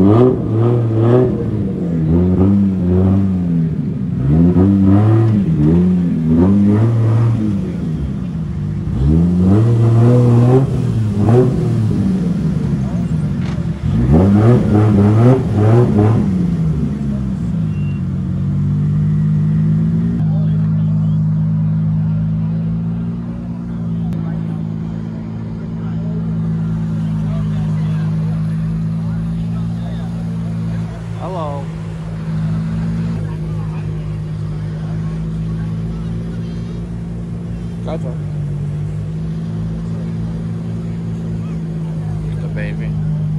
Hello. Gotcha. The baby.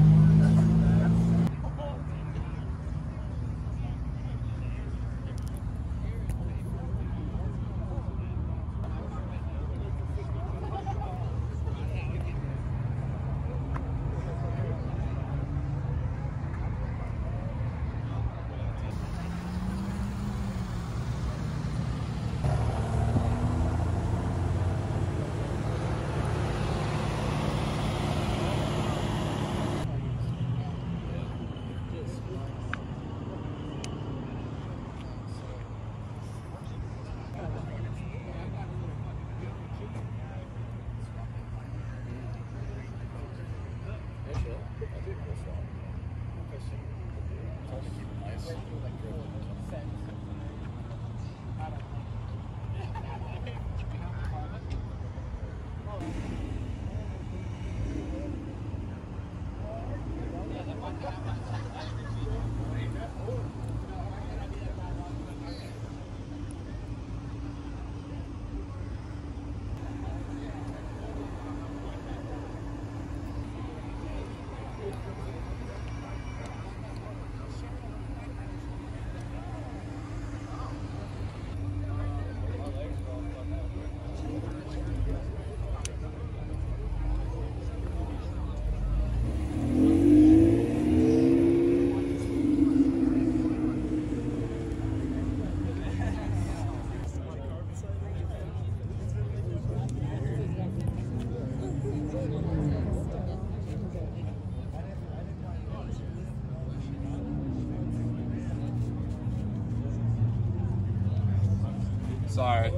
Sorry.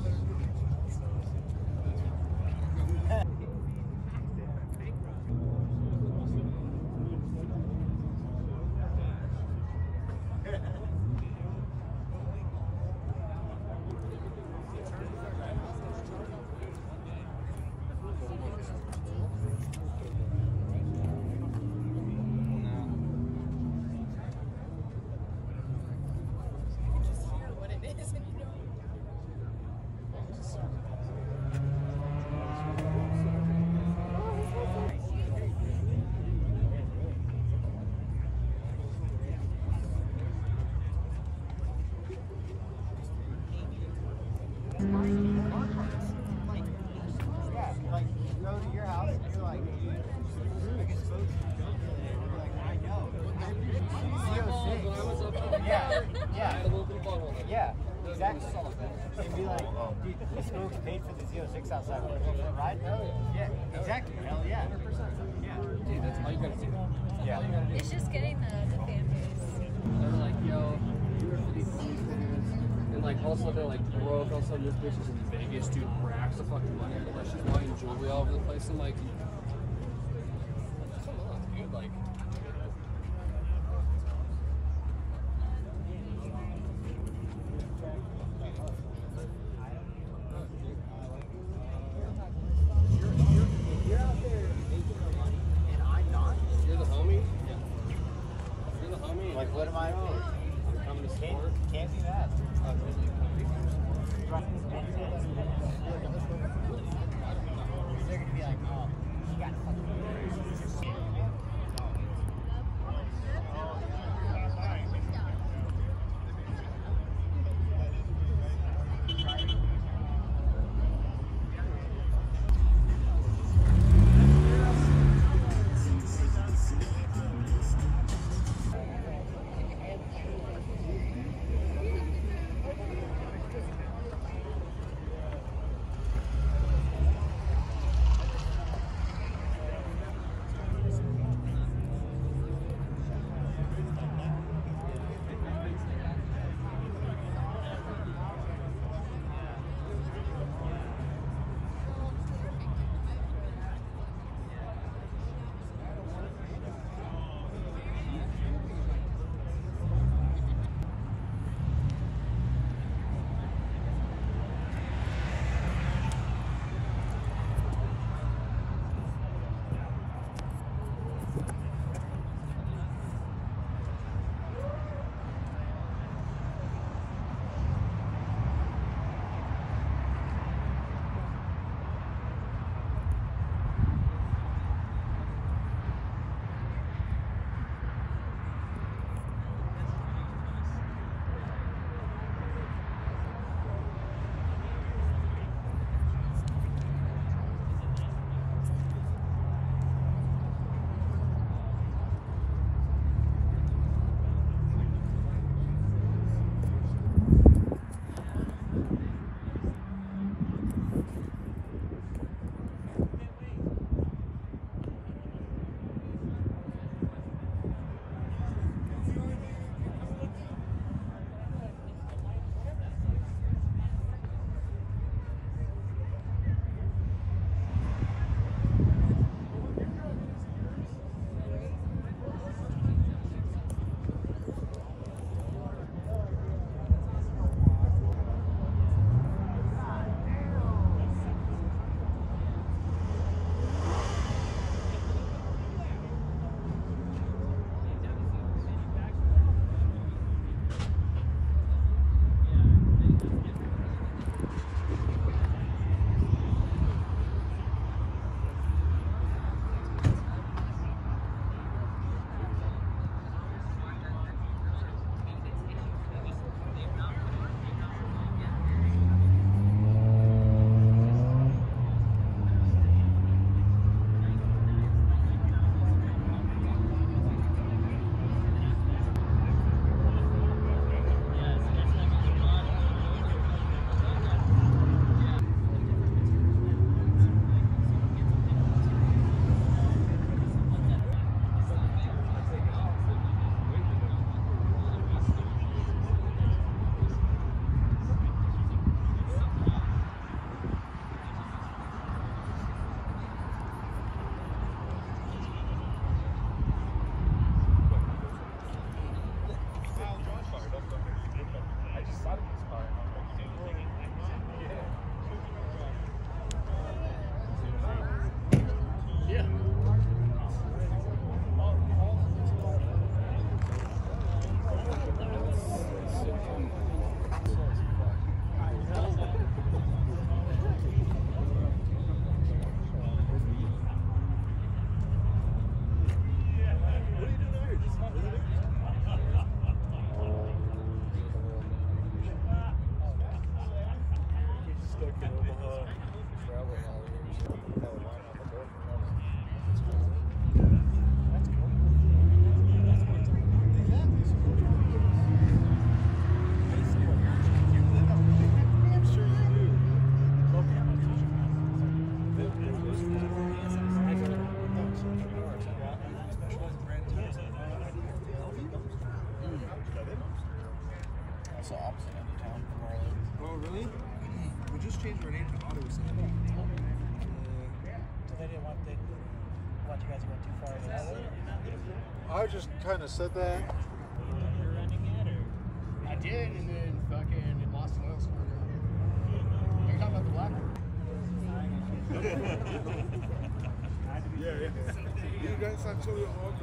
Yeah, exactly. And be like, dude, this folks paid for the Z06 outside. Right? Yeah, exactly. Hell yeah. 100%. Yeah. Dude, that's all you gotta do. Yeah. It's just getting the fan base. They're like, yo, you're for these videos. And like, also they're like, bro, all of a sudden this bitch is in Vegas, dude, racks of fucking money. Like, she's buying jewelry all over the place. I'm like, come on, dude, like. Like, what am I owed? I'm coming to support. Can't do that. They're gonna be like, oh, you got fucking. That's the opposite end of town from where I live. Oh, really? We just changed our name to Ottawa City. So they didn't want you guys to go too far south? I just kind of said that. You're running it, or? I did, and then fucking it lost an oil squirter. Are you talking about the black one? Yeah. You guys are so old.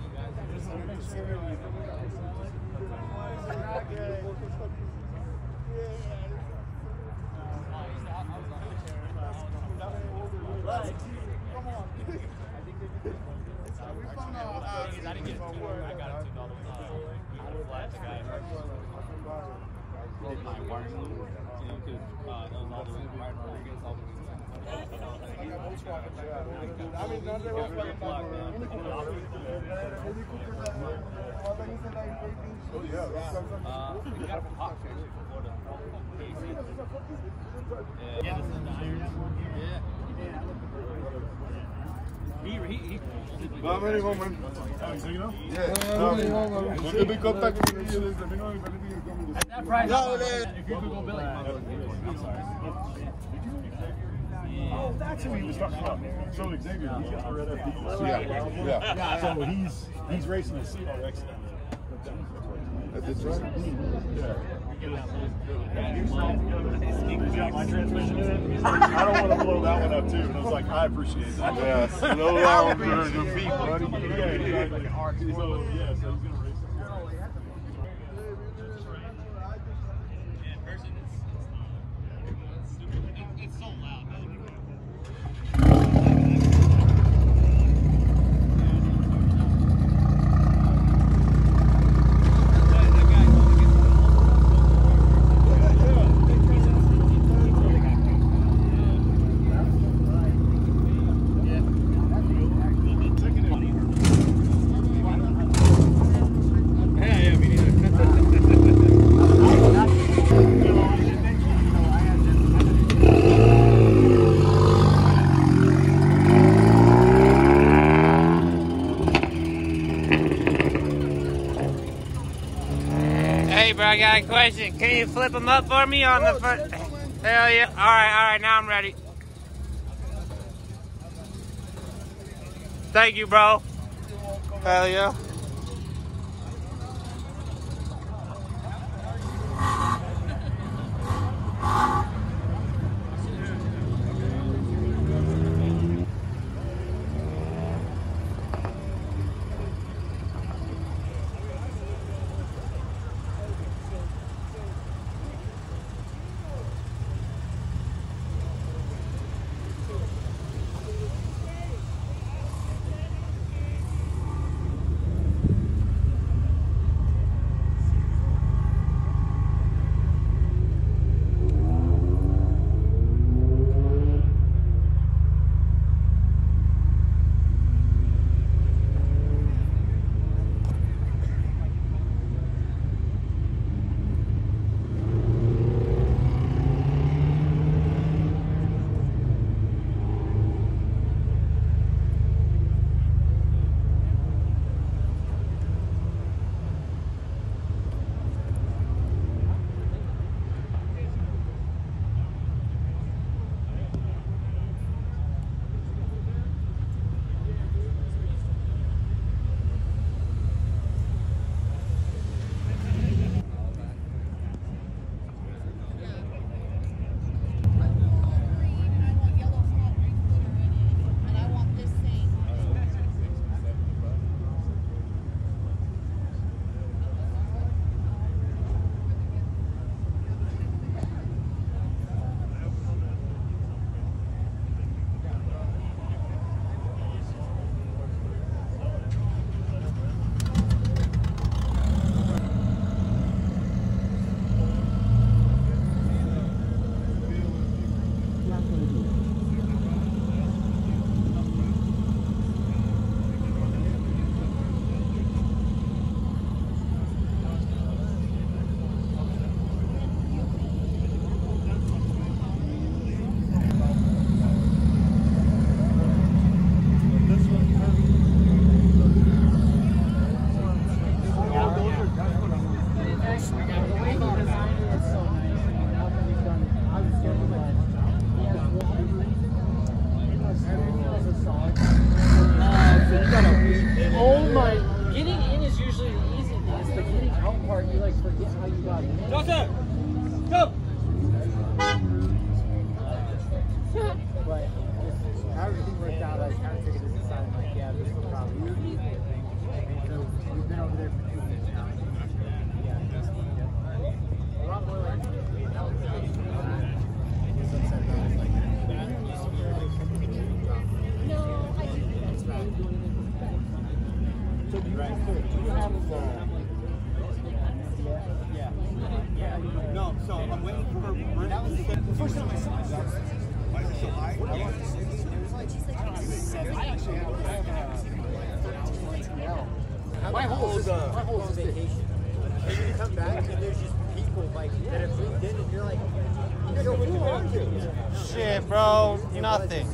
Vamos, vamos. Yeah. We'll be contacting you. Let me know if anything is coming. That price. If you could go Billy. I'm sorry. Oh, that's who he was talking about. So Xavier, he's got the red FD. Yeah. So he's racing the CRX down there. At the track? Yeah. He's got my transmission in it. I don't want to blow that one up too. And I was like, I appreciate that. Yeah, slow down for your feet, buddy. Yeah, exactly. So he's gonna race it. It's so loud. Hey, bro, I got a question. Can you flip them up for me on the front? Hell yeah. All right, now I'm ready. Thank you, bro. Hell yeah. Getting in is usually the easy thing. It's the getting out part. You like forget how you got in. Joseph, go. But how everything worked out, I kind of took it as a sign, like, yeah, this will probably be easy. So we've been over there for 2 weeks now. Yeah. A lot more like no, so I'm waiting for her. That was the first time I saw it. Why is it so high? It was like, I actually have my whole vacation. And you come back and there's just people like that have moved in and you're like, yo, what do you want to? Shit, bro, nothing.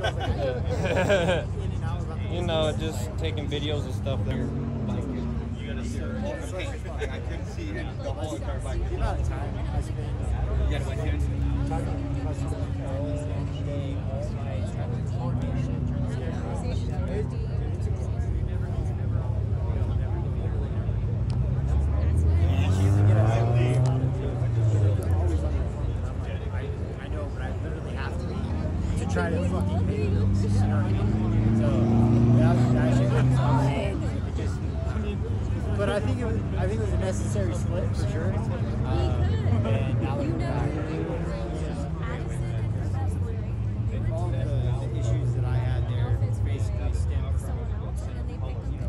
You know, just taking videos and stuff there. You gotta see her. I couldn't see the whole entire bike. The amount of time I spent. You gotta wait here. Talking to customers all day, all night, trying to coordination. I know, but I literally have to try to fucking pay bills. You know what I mean? So that was actually but I think it was a necessary split for sure. And now we're back. All the issues that I had there basically stemmed from feeling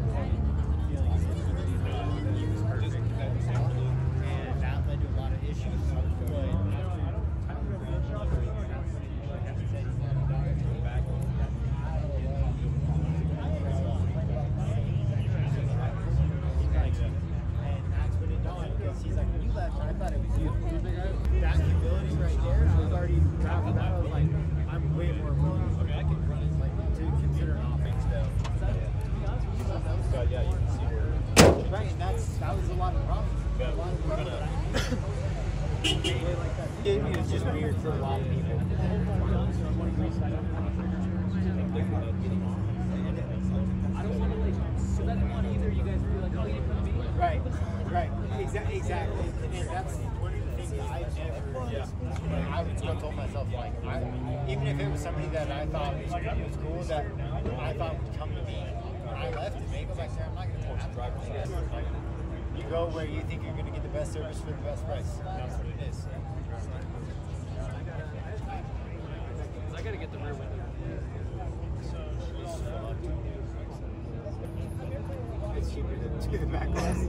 he was perfect. And that led to a lot of issues. He's like, when you left, I thought it was you. That humility right there, I was already after that. I was like, I'm way more willing to consider an offense though. Yeah, you can see where. Right, and that was a lot of problems. A lot of people that it was just weird for a lot of people. I don't want to so that's not either. You guys were like, oh, you come be. Right. Right, exactly, and that's one of the things that I never, I told myself, like, even if it was somebody that I thought was cool, that I thought would come to me when I left, and maybe like, I'm not going to force a driver's license. Like, you go where you think you're going to get the best service for the best price. That's what it is. I got to get the rear window. It's cheaper to do the back glass.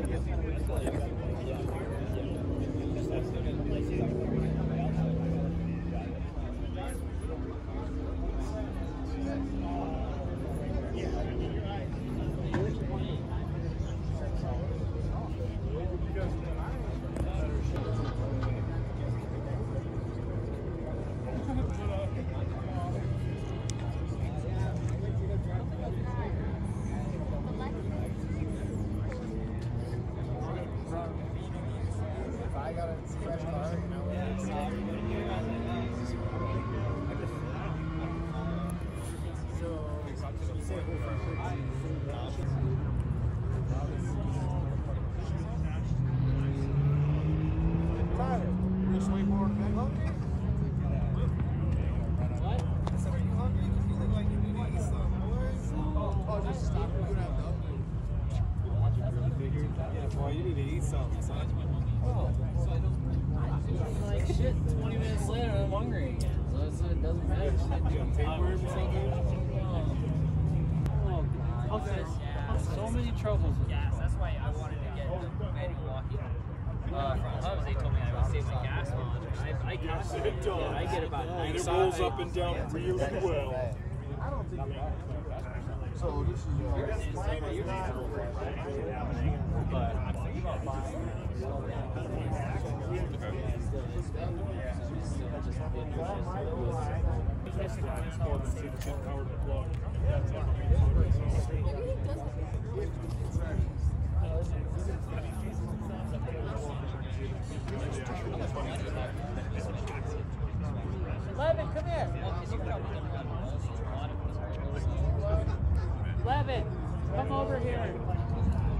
Well, you need to eat something, son. Like shit, 20 minutes later, I'm hungry again. So it doesn't matter. Tapeworm or something? Oh, God. Okay. So many troubles with gas. That's why I wanted to get manual walkie. From Hubs, they told me I would save my gas mileage. I get about 9. It rolls up and down really well. So this is But I'm thinking about buying. Levin, come here. Levin, come over here.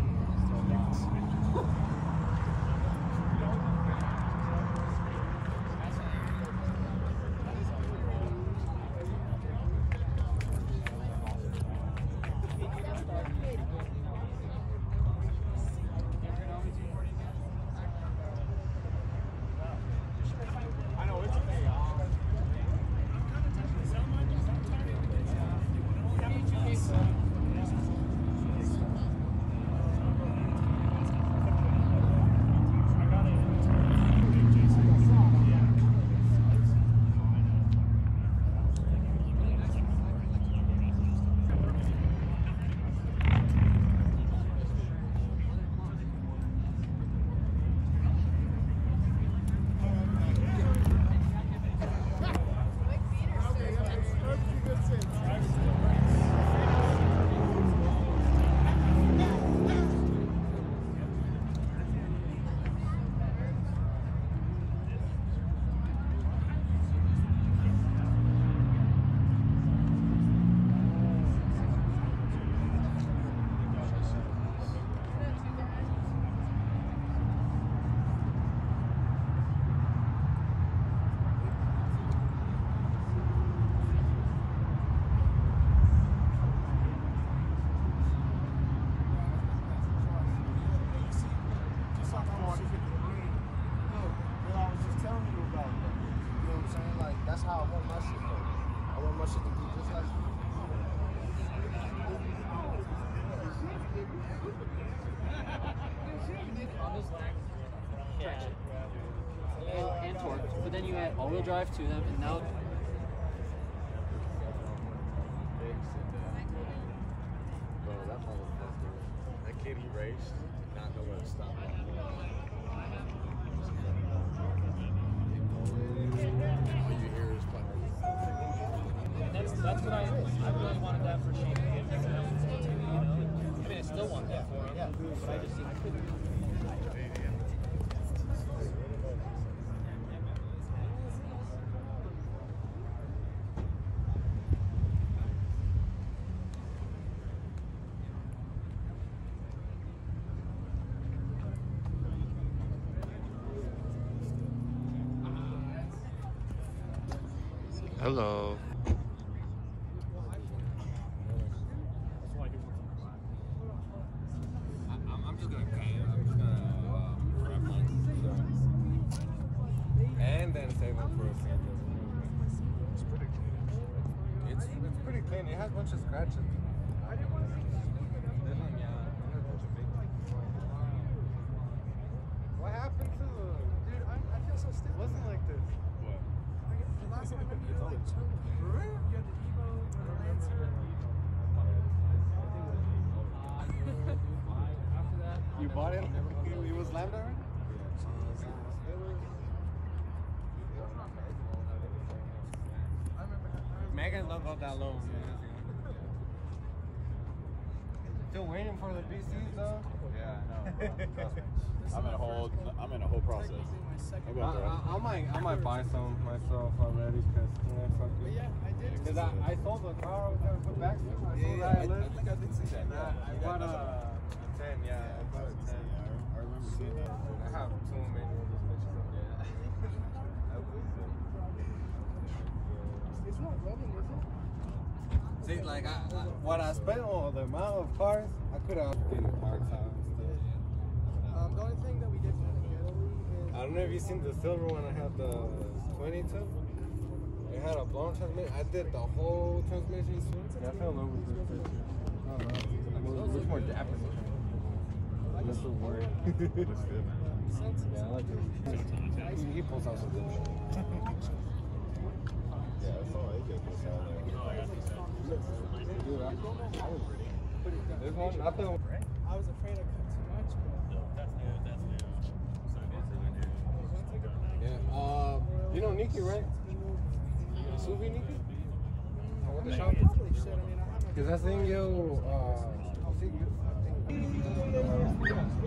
all-wheel drive to them, and now. That kid he raced, not know where to stop. All you hear is fucking. That's what I really wanted that for Shane. I mean, I still want that for him, but I just I couldn't. Hello. I'm just gonna pay it. I'm just gonna grab one. And then save them for a sample. It's pretty clean. It's pretty clean. It has a bunch of scratches. What happened to the dude? I feel so stiff. It wasn't like this. What? The last time I remember you were like chunky. You had the Evo and the Lancer. After that, You bought it? It was lambda already? Megan don't go that low. Still waiting for the BCs though? Yeah, no. Trust me. I'm in a whole process. I'll go through it. I might buy some myself already because fuck it. Yeah, I did. Because I sold the car I was gonna put back. I sold that. I think I did see that. I bought a 10. Yeah, I bought a 10. I remember seeing that. I have too many of these bitches. It's not rubbing, is it? See, like what I spent on the amount of cars, I could have getting parts out and stuff. The only thing that we did from the Italy is. I don't know if you've seen the silver one. I had the 22. It had a blown transmission. I did the whole transmission. Yeah, I fell in love with this picture. I don't know. It looks more dapper. That's the word. Looks good, man. Yeah, I like it. He pulls out some good shit. Yeah, that's all AJ puts out there. Dude, I was this one, I thought. I was afraid I cut too much. Yeah. You know Nikki, right? Suvi Nikki? I went to shop. Holy shit, I mean, I have my. Because I think I think.